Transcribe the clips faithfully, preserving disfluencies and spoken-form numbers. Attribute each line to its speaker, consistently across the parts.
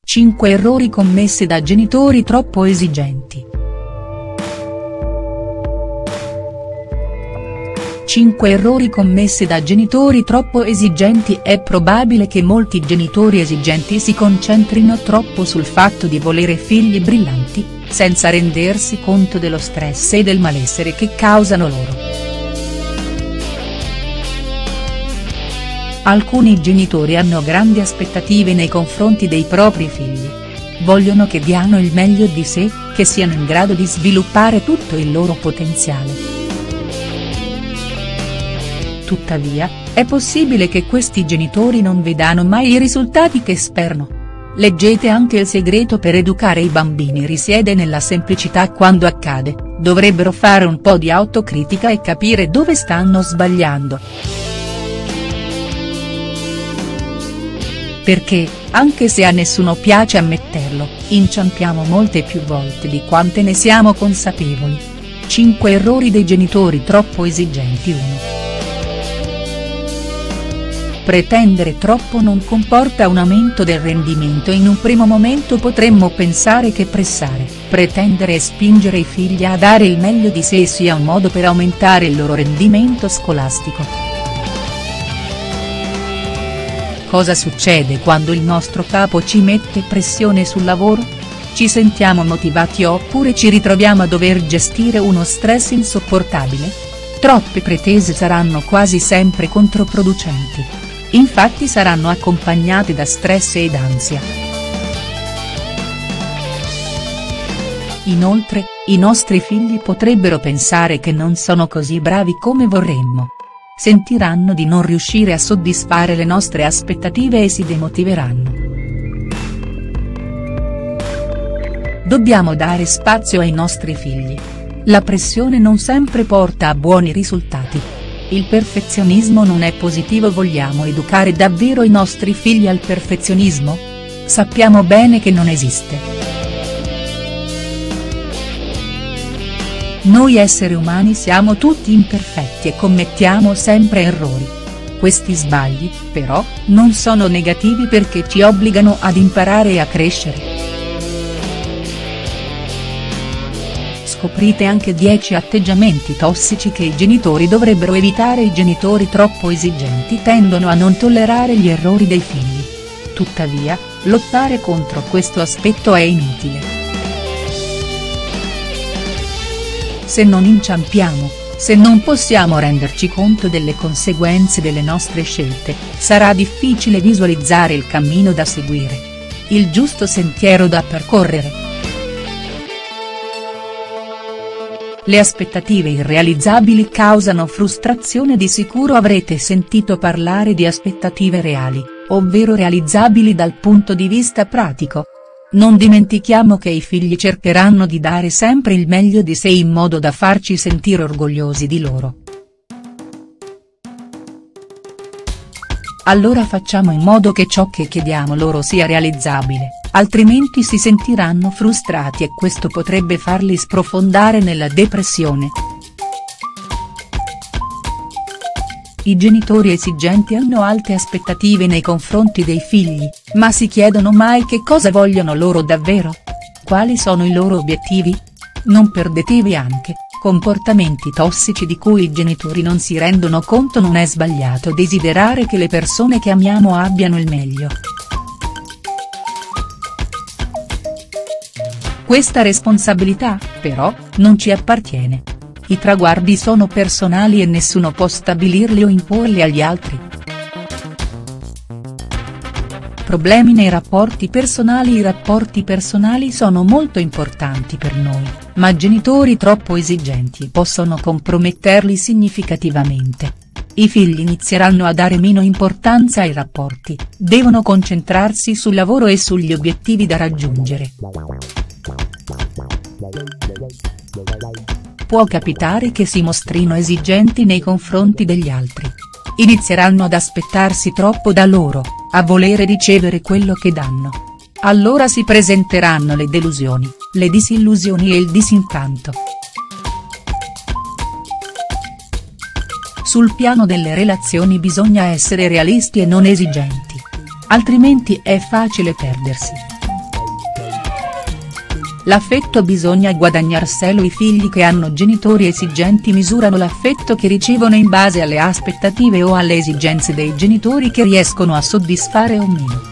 Speaker 1: cinque errori commessi da genitori troppo esigenti. cinque errori commessi da genitori troppo esigenti. È probabile che molti genitori esigenti si concentrino troppo sul fatto di volere figli brillanti, senza rendersi conto dello stress e del malessere che causano loro. Alcuni genitori hanno grandi aspettative nei confronti dei propri figli. Vogliono che diano il meglio di sé, che siano in grado di sviluppare tutto il loro potenziale. Tuttavia, è possibile che questi genitori non vedano mai i risultati che sperano. Leggete anche Il segreto per educare i bambini risiede nella semplicità. Quando accade, dovrebbero fare un po' di autocritica e capire dove stanno sbagliando. Perché, anche se a nessuno piace ammetterlo, inciampiamo molte più volte di quante ne siamo consapevoli. cinque errori dei genitori troppo esigenti. uno. Pretendere troppo non comporta un aumento del rendimento. In un primo momento potremmo pensare che pressare, pretendere e spingere i figli a dare il meglio di sé sia un modo per aumentare il loro rendimento scolastico. Cosa succede quando il nostro capo ci mette pressione sul lavoro? Ci sentiamo motivati oppure ci ritroviamo a dover gestire uno stress insopportabile? Troppe pretese saranno quasi sempre controproducenti. Infatti saranno accompagnate da stress ed ansia. Inoltre, i nostri figli potrebbero pensare che non sono così bravi come vorremmo. Sentiranno di non riuscire a soddisfare le nostre aspettative e si demotiveranno. Dobbiamo dare spazio ai nostri figli. La pressione non sempre porta a buoni risultati. Il perfezionismo non è positivo. Vogliamo educare davvero i nostri figli al perfezionismo? Sappiamo bene che non esiste. Noi esseri umani siamo tutti imperfetti e commettiamo sempre errori. Questi sbagli, però, non sono negativi perché ci obbligano ad imparare e a crescere. Scoprite anche dieci atteggiamenti tossici che i genitori dovrebbero evitare. I genitori troppo esigenti tendono a non tollerare gli errori dei figli. Tuttavia, lottare contro questo aspetto è inutile. Se non inciampiamo, se non possiamo renderci conto delle conseguenze delle nostre scelte, sarà difficile visualizzare il cammino da seguire. Il giusto sentiero da percorrere. Le aspettative irrealizzabili causano frustrazione. Di sicuro avrete sentito parlare di aspettative reali, ovvero realizzabili dal punto di vista pratico. Non dimentichiamo che i figli cercheranno di dare sempre il meglio di sé in modo da farci sentire orgogliosi di loro. Allora facciamo in modo che ciò che chiediamo loro sia realizzabile, altrimenti si sentiranno frustrati e questo potrebbe farli sprofondare nella depressione. I genitori esigenti hanno alte aspettative nei confronti dei figli, ma si chiedono mai che cosa vogliono loro davvero? Quali sono i loro obiettivi? Non perdetevi anche comportamenti tossici di cui i genitori non si rendono conto. Non è sbagliato desiderare che le persone che amiamo abbiano il meglio. Questa responsabilità, però, non ci appartiene. I traguardi sono personali e nessuno può stabilirli o imporli agli altri. Problemi nei rapporti personali. I rapporti personali sono molto importanti per noi, ma genitori troppo esigenti possono comprometterli significativamente. I figli inizieranno a dare meno importanza ai rapporti, devono concentrarsi sul lavoro e sugli obiettivi da raggiungere. Può capitare che si mostrino esigenti nei confronti degli altri. Inizieranno ad aspettarsi troppo da loro, a volere ricevere quello che danno. Allora si presenteranno le delusioni, le disillusioni e il disincanto. Sul piano delle relazioni bisogna essere realisti e non esigenti. Altrimenti è facile perdersi. l'affetto bisogna guadagnarselo. I figli che hanno genitori esigenti misurano l'affetto che ricevono in base alle aspettative o alle esigenze dei genitori che riescono a soddisfare o meno.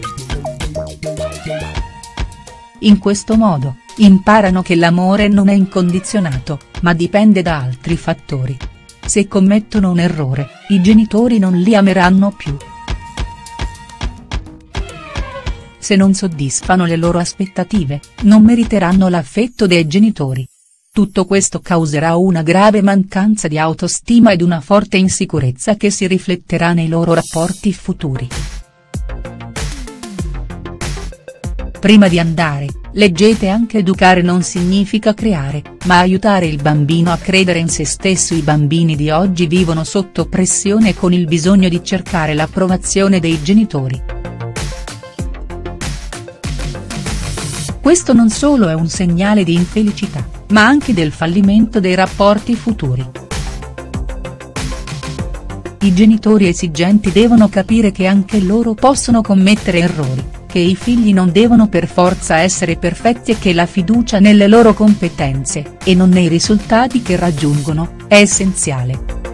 Speaker 1: In questo modo, imparano che l'amore non è incondizionato, ma dipende da altri fattori. Se commettono un errore, i genitori non li ameranno più. Se non soddisfano le loro aspettative, non meriteranno l'affetto dei genitori. Tutto questo causerà una grave mancanza di autostima ed una forte insicurezza che si rifletterà nei loro rapporti futuri. Prima di andare, leggete anche Educare non significa creare, ma aiutare il bambino a credere in se stesso. I bambini di oggi vivono sotto pressione con il bisogno di cercare l'approvazione dei genitori. Questo non solo è un segnale di infelicità, ma anche del fallimento dei rapporti futuri. I genitori esigenti devono capire che anche loro possono commettere errori, che i figli non devono per forza essere perfetti e che la fiducia nelle loro competenze, e non nei risultati che raggiungono, è essenziale.